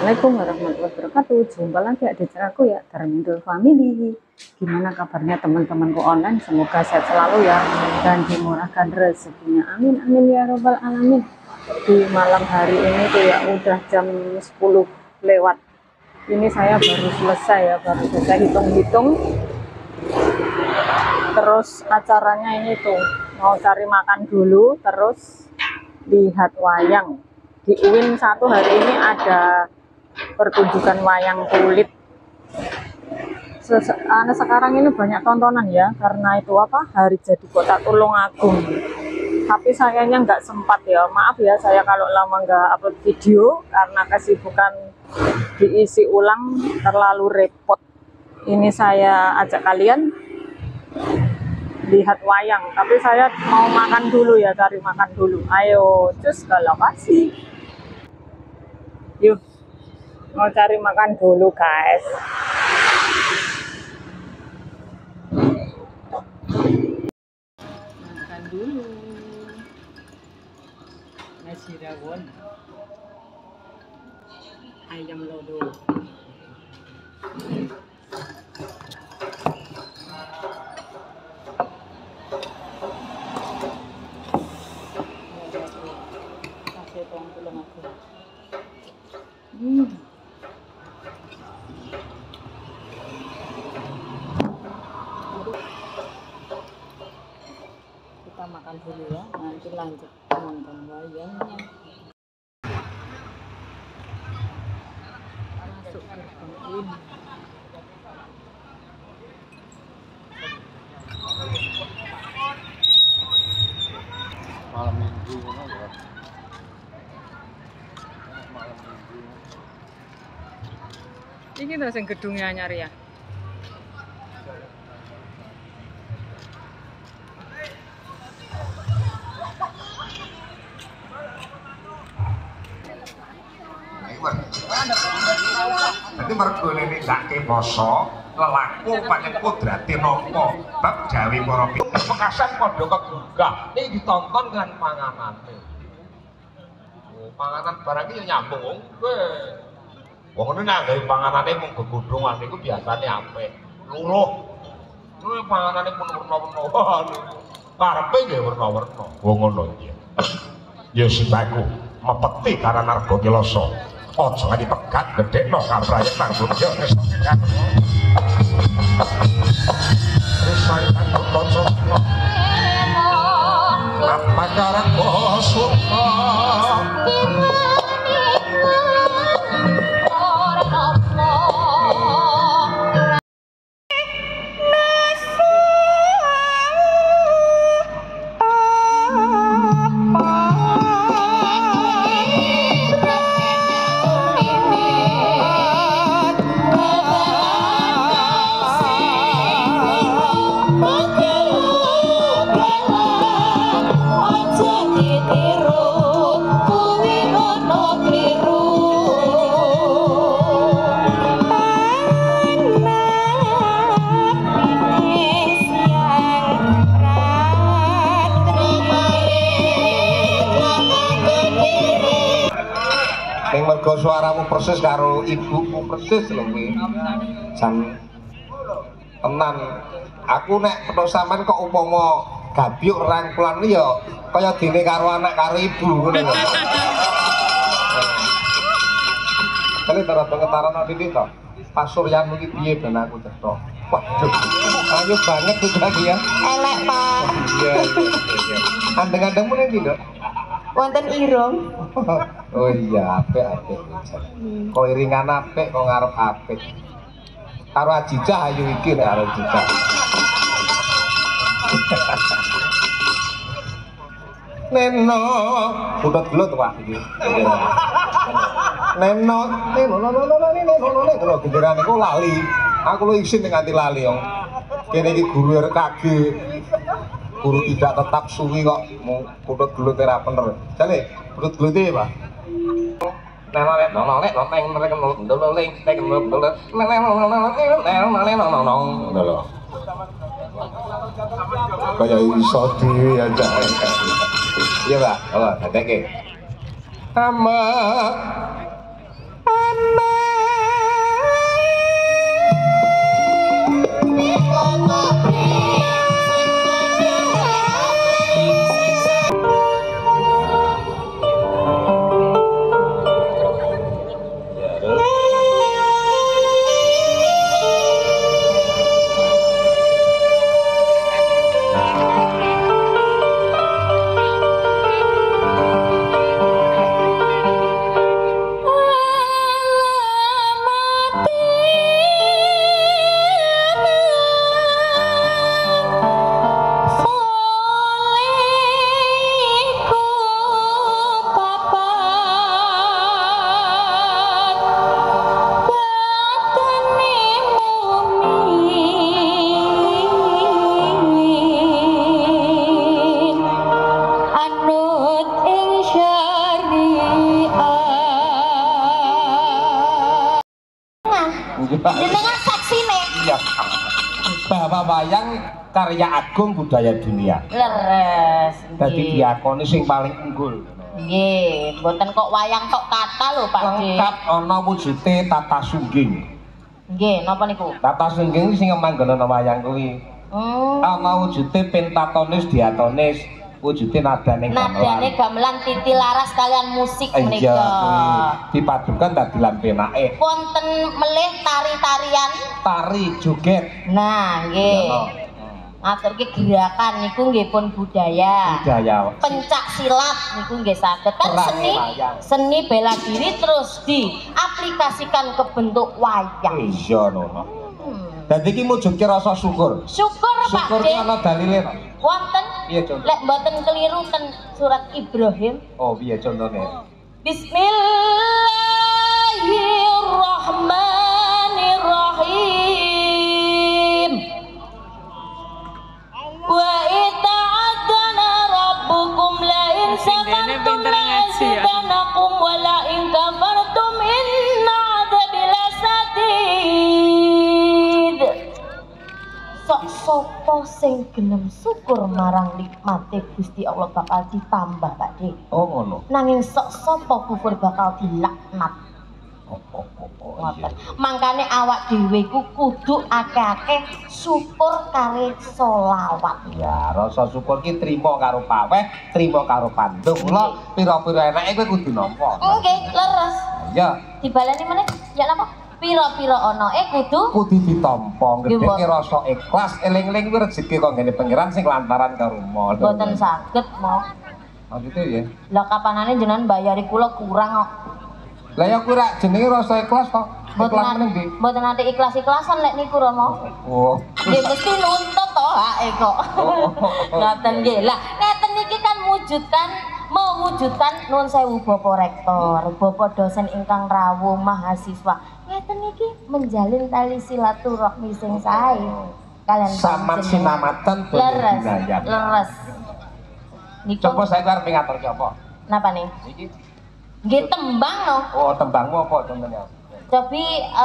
Assalamualaikum warahmatullahi wabarakatuh. Jumpa lagi di channelku ya, Darmindul Family. Gimana kabarnya teman-temanku online? Semoga sehat selalu ya dan dimurahkan rezekinya. Amin amin ya robbal alamin. Di malam hari ini tuh ya udah jam 10 lewat. Ini saya baru selesai hitung-hitung. Terus acaranya ini tuh mau cari makan dulu, terus lihat wayang. Di UIN 1 hari ini ada pertunjukan wayang kulit. Sekarang ini banyak tontonan ya, karena itu hari jadi kota Tulungagung. Tapi sayangnya nggak sempat ya, maaf ya saya kalau lama nggak upload video karena kesibukan diisi ulang terlalu repot. Ini saya ajak kalian lihat wayang, tapi saya mau makan dulu ya, cari makan dulu. Ayo cus ke lokasi. Yuk, mau cari makan dulu guys. Makan dulu. Nasi rawon, ayam lodo. Kita makan dulu ya, nanti lanjut nonton wayangnya. Masuk gerbang ini. Malam minggu ya. Ini terus yang gedungnya nyari ya. Jadi mergo ini ndake basa lelaku pancen kudrate nampa bab gawe para Pekasan padha kegugah iki ditonton dengan panganane. Oh, panganan barang iki nyambung weh. Wong ngene nek gawe panganane mung gegudhungan niku biasane apik. Luruh. Kuwi panganane pun werna-werna. Karepe nggih werna-werna. Wong ngono iki. Ya sibaku mepeti karena narga kilasa. Ojo nganti pegat gedhekno kabrayek nang yo wis kan. Wis saya kan kanca. Apa karang bosok. Mergo suaramu persis karo ibuku persis lho kuwi. Jan tenan. Aku nek petuk sampean kok upama gabyuk rangkulan ya kaya dene karo anak karo ibu ngono lho. Kali taran iki to. Pasuryanmu iki piye ben aku cetha. Waduh. Ayo banget tuh lagi ya. Elek, Pak. Iya. Andeng-andengmu ning ndi, Dok? Wonten irung. Oh iya, apik. Kok iringan apik, kok ngarep apik. Karo Ajijah ayu iki nek karo Ajijah. Neno, udah gelut Pak iki. Neno, lho genderane kok lali. Aku lu isin nganti lali yo. Kene iki guru RKG. Guru tidak tetap suwi kok mau kudut gelut ora bener. Jane, kudut gelut e, Pak. Kayak iso dhewe ya, Cak. Iya, Pak. Oh, dadeke. Ama Jenengan saksine. Iya. Bahwa wayang karya agung budaya dunia. Leres. Dadi diakoni sing paling unggul. Nggih, mboten kok wayang tok kata lho Pak De. Lengkap ana wujude tata sungging. Nggih, napa niku? Tata sungging sing manggonana wayang kuwi. Ana wujude pentatonis diatonis, wujude nadane gamelan. Nadane gamelan titi laras kalian musik Iya, menika. dipadukan dadi lan penake. Wonten melih tari-tarian. Tari joget. Nah, nggih. Ngaturke gerakan niku nggih pun budaya. Budaya. Pencak silat niku nggih saged kan seni seni bela diri terus diaplikasikan ke bentuk wayang. Iya Nono. Dadi iki mujudke rasa syukur. Syukur Pak Syukur De. ki ana dalile. Wonten Iya contoh. lek mboten keliru ten surat Ibrahim. Oh piye contone? Bismillahirrahmanirrahim. Wa ita'adana rabbukum la in sakartum la azidanakum wa la in kafartum inna adzabi lasadid. Sok sopo sing gelem syukur marang nikmate Gusti Allah bakal ditambah Pak De. Oh ngono. Nanging sok sopo kufur bakal dilaknat. Iya. Mangkane awak dhewe ku kudu akeh-akeh syukur kare selawat. Ya, rasa syukur ki trima karo paweh, trima karo pandung. Mula pira-pira enake kowe kudu nampa. Nggih, leres. Ya, Dibaleni meneh, ya napa? Pira-pira ana kudu ditampa, gedhe rasa ikhlas, eling-eling kuwi rezeki kok ngene pangeran sing lantaran karo mall. mboten saged mo. Maksudnya ya. Lah kapanane jenengan bayari kula kurang kok. Lah ya kuwi rak jenenge rasa ikhlas kok. Ikhlas meneng ndi? Mboten nate ikhlas-ikhlasan lek niku Romo. Oh. Nggih mesti nuntut to hake kok. Ngoten nggih. Lah ngeten niki kan mewujudkan nuwun sewu Bapak Rektor, Bapak dosen ingkang rawuh mahasiswa. Ngeten niki menjalin tali silaturahmi sing sae kalian Samat sinamatan leres. dinayak. Leres. Niku Coba saya arep ngatur ki apa? napa nih? Iki. Nggih tembang no. Oh, tembangmu apa contohnya? Cobi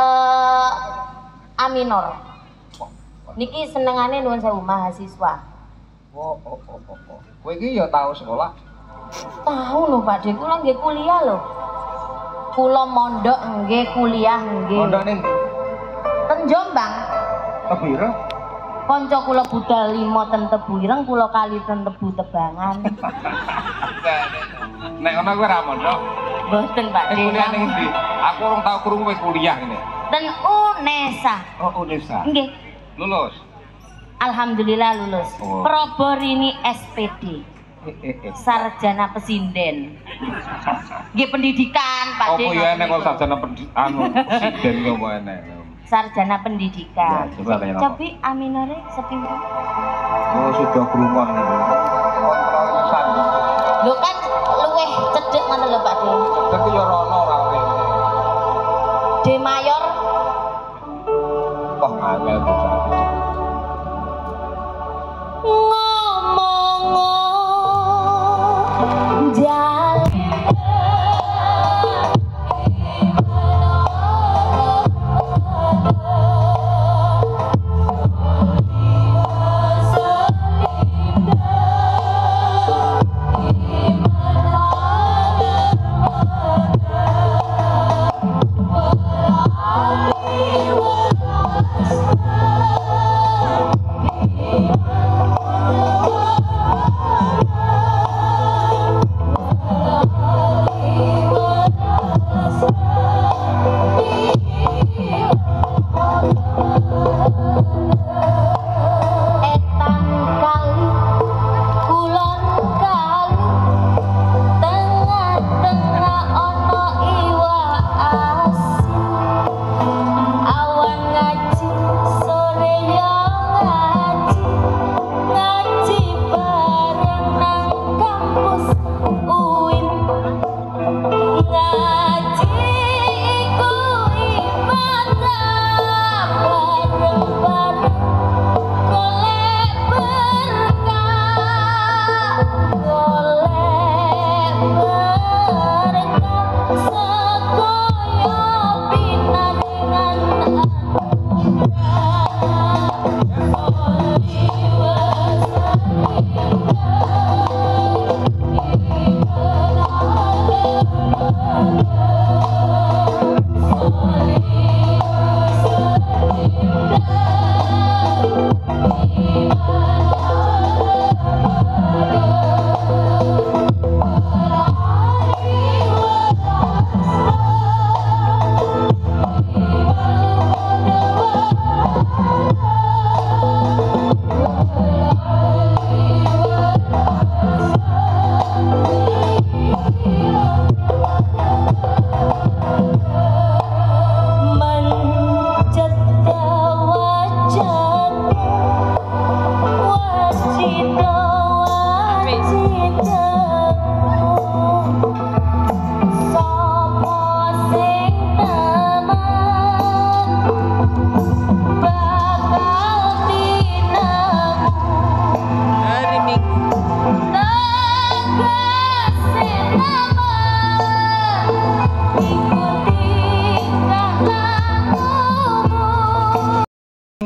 A minor. Niki senengane nuwun sewu mahasiswa. Oh. Kowe iki ya tau sekolah? Tahu lho Pak De, kula nggih kuliah lho. Kula mondok nggih kuliah nggih. Mondok ning Ten Jombang. Tebira? Kanca kula budal 5 ten Tebu Ireng, kula kali ten Tebu Tebangan. Nek ana kowe ra mondok. Mboten Pak De. Kuliah ning ndi? Aku urung tau krungu kowe kuliah ngene. Ten UNESA. Oh, Unesa. Nggih. Lulus. Alhamdulillah lulus. Oh. Proborini SPD. Sarjana Pesinden. Nggih pendidikan Pak De. Apa ya enek kok sarjana pendidikan presiden kok apa enek. Sarjana pendidikan. Ya, coba tanya apa? Cobi aminore sepinten? Oh, sudah berumah niku. Lho kan luweh cedhek ngoten lho Pak De. Tapi ya rono ora rene. D mayor Kok angel bocah. ngomong jalan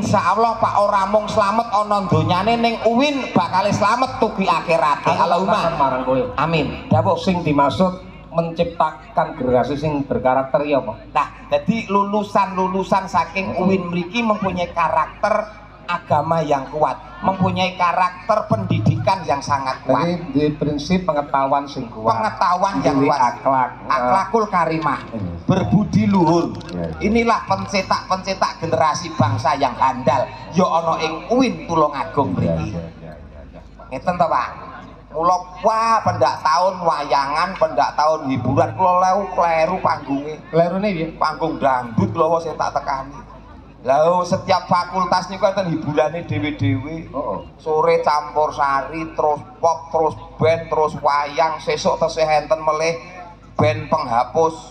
insyaallah Pak ora mung slamet ana donyane ning UIN bakal slamet tugi akhirate. Allahumma marang kowe. amin. Dawuh Sing dimaksud menciptakan generasi sing berkarakter ya apa? nah, jadi lulusan-lulusan saking UIN mriki mempunyai karakter agama yang kuat, mempunyai karakter pendidikan yang sangat kuat. Jadi di prinsip pengetahuan sing kuat. Pengetahuan yang Jadi kuat. akhlak. Akhlakul karimah, berbudi luhur. Ya. Inilah pencetak generasi bangsa yang handal. Ya ana ing UIN Tulungagung mriki. Ngeten to, Pak. Kula wah pendak tahun wayangan, pendak tahun hiburan kula kleru panggunge. Klerune piye? Panggung dangdut lho sing tak tekani. Lah setiap fakultas niku enten hiburane dhewe-dhewe. Sore campur sari, terus pop, terus band, terus wayang, sesuk tesih enten melih band penghapus.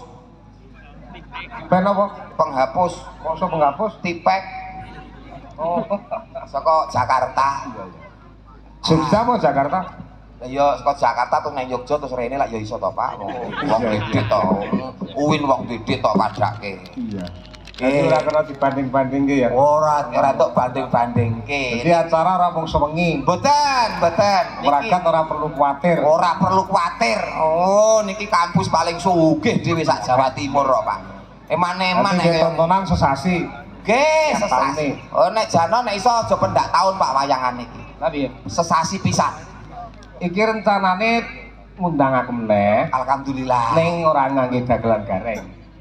Ben apa? Penghapus, Masa penghapus? tipek. Oh. Saka Jakarta. Jogja apa Jakarta? Lah ya saka Jakarta terus nang Yogya terus rene lak ya iso to, Pak. Wong didik to. UIN wong didik to padake. Iya. Jadi ora kena dibanding-bandingke ya. Ora tok banding-bandingke. Jadi acara ora mung sewengi. Mboten. Meragat ora perlu kuwatir. Ora perlu kuwatir. Oh, niki kampus paling sugih dhewe sak Jawa Timur kok, Pak. Eman-eman Nanti tontonan sesasi. Nggih, Yang sesasi. paling. Oh, nek jano nek iso aja pendak taun Pak wayangan iki. Lah piye? Sesasi pisan. Iki rencanane ngundang aku meneh Alhamdulillah. ning ora ngangge dagelan gareng.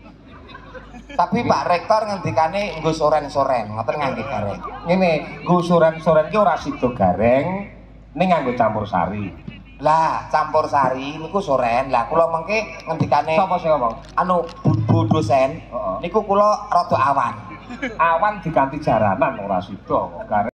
Tapi Pak Rektor ngendikane nggo soren-soren, ngoten ngangge gareng. Ngene, nggo soren-soren ki ora sida gareng ning nganggo campur sari. Lah, campur sari niku soren. Lah kula mengke ngendikane Sapa sing ngomong? anu Bu dosen Heeh. niku kula rada awan. Awan diganti jaranan ora sida kok gareng.